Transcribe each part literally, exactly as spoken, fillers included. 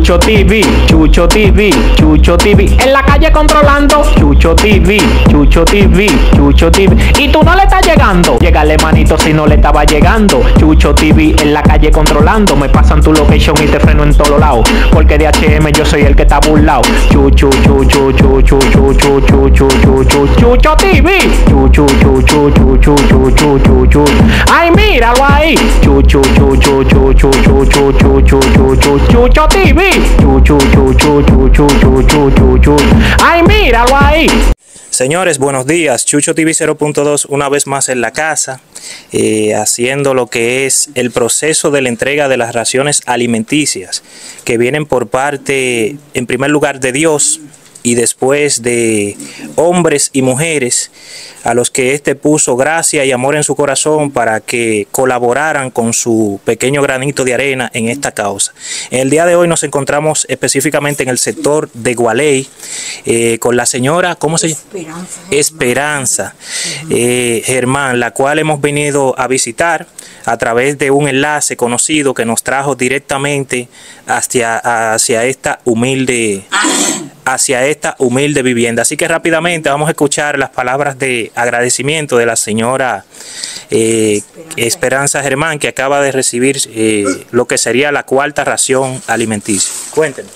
Chucho T V, Chucho T V, Chucho T V. En la calle controlando, Chucho T V, Chucho T V, Chucho T V. Y tú no le estás llegando, llégale manito si no le estaba llegando. Chucho T V en la calle controlando. Me pasan tu location y te freno en todos lados. Porque de H M yo soy el que está burlado. Chucho, Chucho, Chucho, Chucho, Chucho, Chucho, Chucho, Chucho T V. Chucho, Chucho, Chucho, Chucho, Chucho. Ay, míralo ahí. Chucho, Chucho, Chucho, Chucho, Chucho, Chucho, Chucho T V. Chucho, Chucho, Chucho, Chucho, Chucho. Ay, míralo ahí. Señores, buenos días. Chucho T V cero punto dos una vez más en la casa, eh, haciendo lo que es el proceso de la entrega de las raciones alimenticias que vienen por parte, en primer lugar, de Dios y después de hombres y mujeres a los que éste puso gracia y amor en su corazón para que colaboraran con su pequeño granito de arena en esta causa. En el día de hoy nos encontramos específicamente en el sector de Gualey, eh, con la señora, ¿cómo se llama? Esperanza. Esperanza eh, Germán, la cual hemos venido a visitar a través de un enlace conocido que nos trajo directamente hacia, hacia esta humilde hacia esta humilde vivienda. Así que rápidamente vamos a escuchar las palabras de agradecimiento de la señora eh, Esperanza Germán, que acaba de recibir eh, lo que sería la cuarta ración alimenticia. Cuéntenos.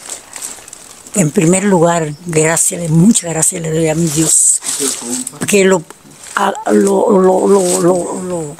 En primer lugar, gracias, muchas gracias le doy a mi Dios, que lo, a, lo, lo, lo, lo, lo,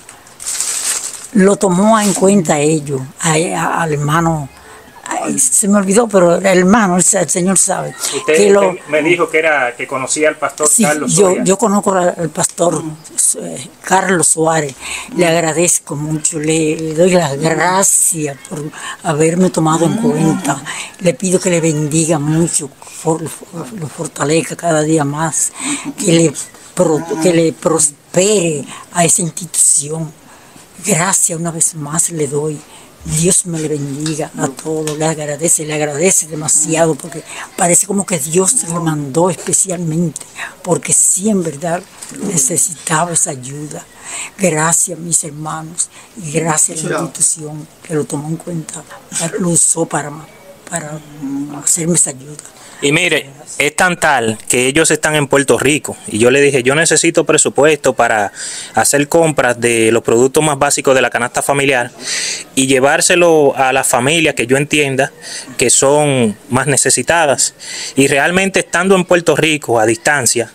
lo tomó en cuenta ellos, a, a, al hermano. Ay, se me olvidó, pero el hermano, el, el Señor sabe. Usted que lo, me dijo que era que conocía al pastor sí, Carlos yo, Suárez. Yo conozco al pastor eh, Carlos Suárez. Le agradezco mucho, le, le doy las gracias por haberme tomado en cuenta. Le pido que le bendiga mucho, for, for, lo fortalezca cada día más, que le, pro, que le prospere a esa institución. Gracias una vez más le doy. Dios me le bendiga a todos, le agradece, le agradece demasiado, porque parece como que Dios se lo mandó especialmente, porque sí, en verdad, necesitaba esa ayuda. Gracias, mis hermanos, y gracias a la institución que lo tomó en cuenta, lo usó para, para hacerme esa ayuda. Y mire, es tan tal que ellos están en Puerto Rico y yo le dije, yo necesito presupuesto para hacer compras de los productos más básicos de la canasta familiar y llevárselo a las familias que yo entienda que son más necesitadas. Y realmente estando en Puerto Rico a distancia,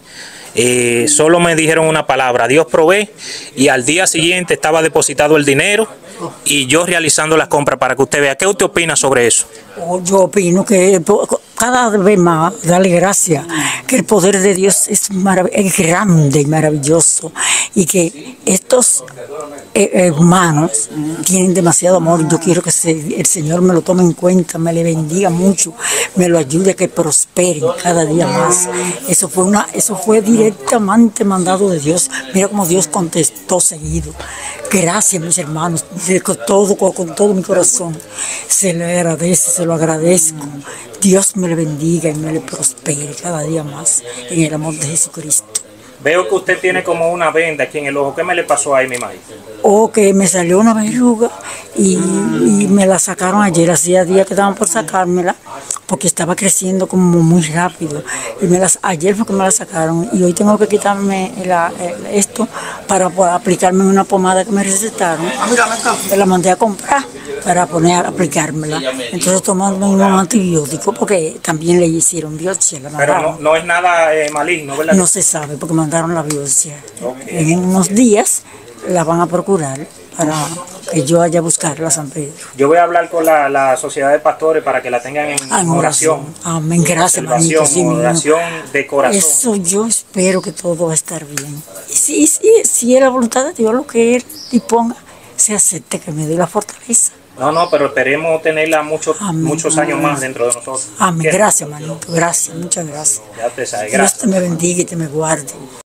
eh, solo me dijeron una palabra: Dios provee, y al día siguiente estaba depositado el dinero y yo realizando las compras para que usted vea. ¿Qué usted opina sobre eso? Yo opino que cada vez más darle gracias, que el poder de Dios es, es grande y maravilloso, y que estos eh, hermanos tienen demasiado amor. Yo quiero que se, el Señor me lo tome en cuenta, me le bendiga mucho, me lo ayude a que prosperen cada día más. Eso fue, una, eso fue directamente mandado de Dios. Mira cómo Dios contestó seguido. Gracias, mis hermanos, con todo, con todo mi corazón. Se le agradece, se lo agradezco. Dios me le bendiga y me le prospere cada día más en el amor de Jesucristo. Veo que usted tiene como una venda aquí en el ojo. ¿Qué me le pasó ahí, mi madre? O que me salió una verruga y, y me la sacaron ayer. Hacía días que estaban por sacármela porque estaba creciendo como muy rápido. Y me las, ayer fue que me la sacaron y hoy tengo que quitarme la, esto para poder aplicarme una pomada que me recetaron. Me la mandé a comprar para poner a aplicármela. Entonces tomando un antibiótico porque también le hicieron biopsia. Pero no, no es nada eh, maligno, ¿verdad? No se sabe porque mandaron la biopsia. Okay. En unos días la van a procurar para que yo vaya a buscarla a San Pedro. Yo voy a hablar con la, la sociedad de pastores para que la tengan en ah, oración. oración. Amén, gracias, manito. Sí, oración de corazón. Eso yo espero que todo va a estar bien. Y si, si, si es la voluntad de Dios lo que Él disponga, se acepte, que me dé la fortaleza. No, no, pero esperemos tenerla muchos, muchos años más dentro de nosotros. Amén, gracias, manito, gracias, muchas gracias. Ya te sabes, gracias. Dios te me bendiga y te me guarde.